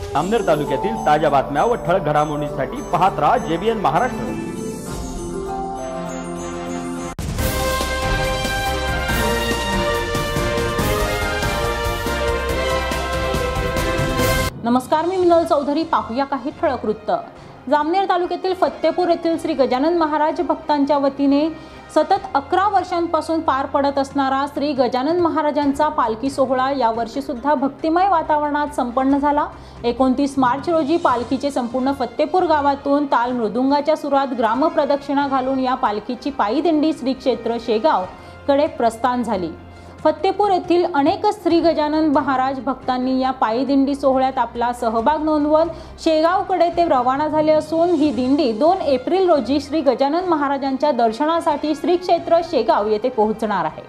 जामनेर तालुक्यातील ताज्या बातम्या व ठळक घडामोडींसाठी पाहत राहा JBN महाराष्ट्र। नमस्कार, मी मिनल चौधरी। पाहूया काही ठळक वृत्त। जामनेर तालुक्यातील फत्तेपूर येथील श्री गजानन महाराज भक्तांच्या वतीने सतत 11 वर्षांपासून पार पडत असणारा श्री गजानन महाराजांचा पालखी सोहळा यावर्षी सुद्धा भक्तिमय वातावरणात संपन्न झाला। 29 मार्च रोजी पालखीचे संपूर्ण फत्तेपूर गावातून ताल मृदुंगाच्या सुरात ग्रामप्रदक्षिणा घालून या पालखीची पायी दिंडी श्री क्षेत्र शेगाव कडे प्रस्थान झाली। फत्तेपूर येथील अनेक श्री गजानन महाराज भक्तांनी या पायी दिंडी सोहळ्यात आपला सहभाग नोंदवत शेगावकडे ते रवाना झाले असून ही दिंडी 2 एप्रिल रोजी श्री गजानन महाराजांच्या दर्शनासाठी श्री क्षेत्र शेगाव येथे पोहोचणार आहे।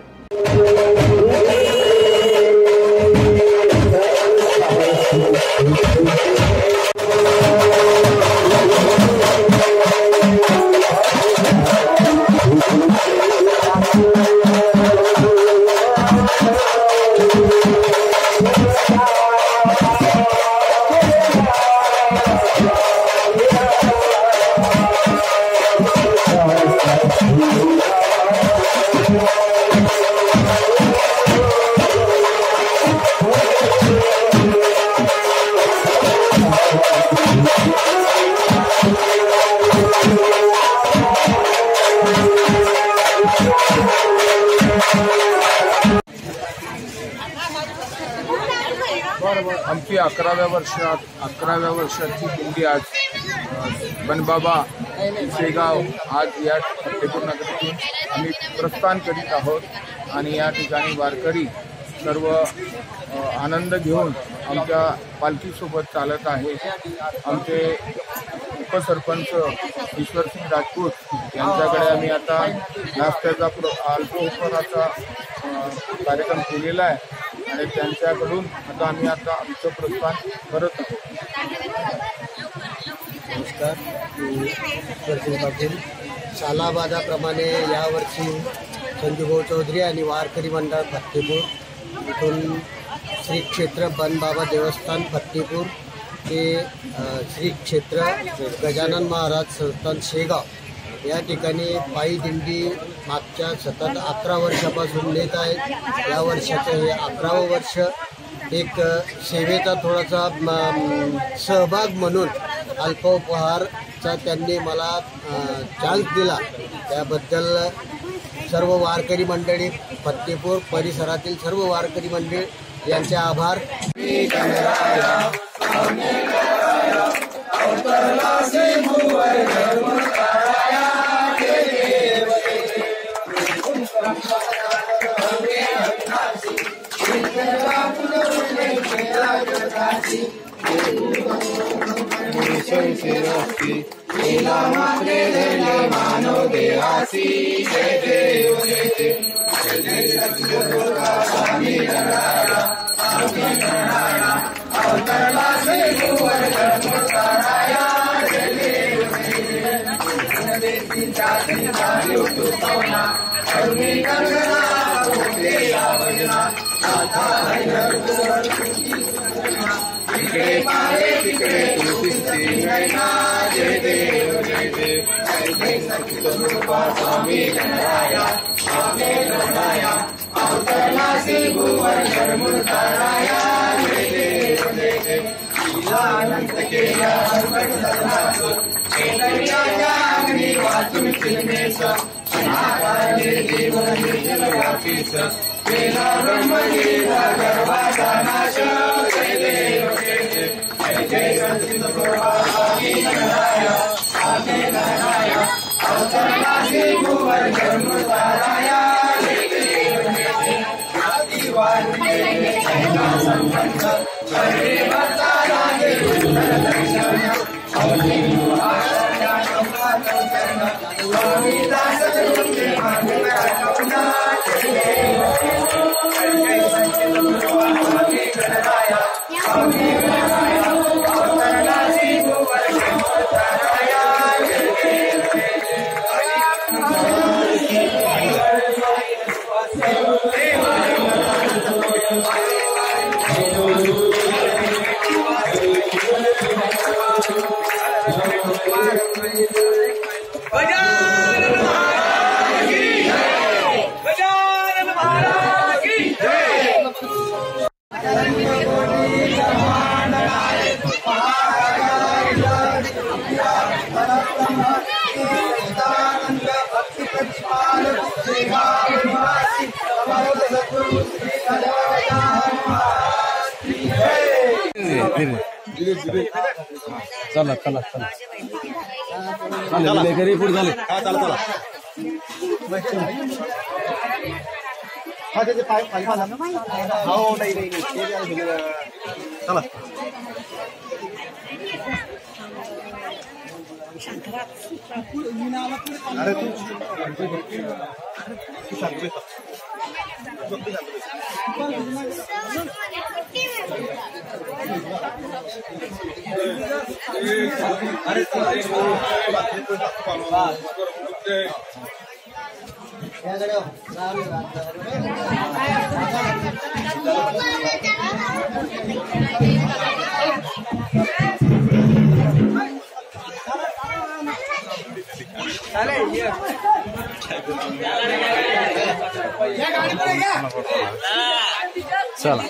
आमची 11व्या वर्षाची दिंडी आज बनबाबा शेगाव आज या फत्तेपूर नगरीतून आम्ही प्रस्थान करीत आहोत आणि या ठिकाणी वारकरी सर्व आनंद घेऊन आमच्या पालखीसोबत चालत आहे। आमचे उपसरपंच ईश्वरसिंग राजपूत यांच्याकडे आम्ही आता नाश्त्याचा अल्पोपहाराचा कार्यक्रम केलेला आहे आणि त्यांच्याकडून आता आम्ही आमचं प्रस्थान करत आहोत। नमस्कार, मी ईश्वरसिंग पाटील। सालाबादाप्रमाणे यावर्षी संजूभाऊ चौधरी आणि वारकरी मंडळ फत्तेपूर इथून श्री क्षेत्र बनबाबा देवस्थान फत्तेपूर ते श्री क्षेत्र गजानन महाराज संस्थान शेगाव या ठिकाणी पायी दिंडी मागच्या सतत 11 वर्षापासून नेत आहेत। या वर्षाचं हे 11वं वर्ष एक सेवेचा थोडासा सहभाग म्हणून अल्पोपहारचा त्यांनी मला चान्स दिला, त्याबद्दल सर्व वारकरी मंडळी फत्तेपूर परिसरातील सर्व वारकरी मंडळी यांचे आभार। चला चला चला चालेल घरी पुढे झाले हा चला चला हा त्याचे पाय पाय हो नाही नाही चला अरे तू चला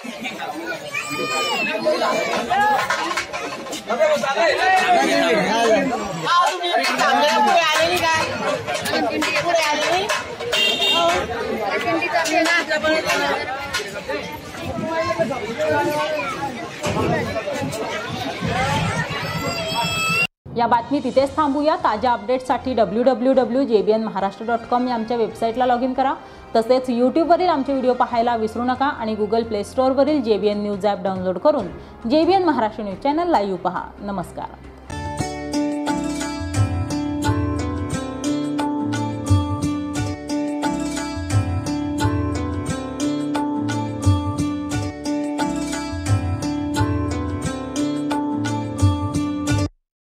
या बातमी तिथेच थांबूया। ताज्या अपडेट्ससाठी www.jbnmaharashtra.com या आमच्या वेबसाईटला लॉग इन करा। तसेच यूट्यूबवरील आमचे व्हिडिओ पाहायला विसरू नका आणि गुगल प्ले स्टोअरवरील JBN न्यूज ॲप डाउनलोड करून JBN Maharashtra news channel live पहा। नमस्कार।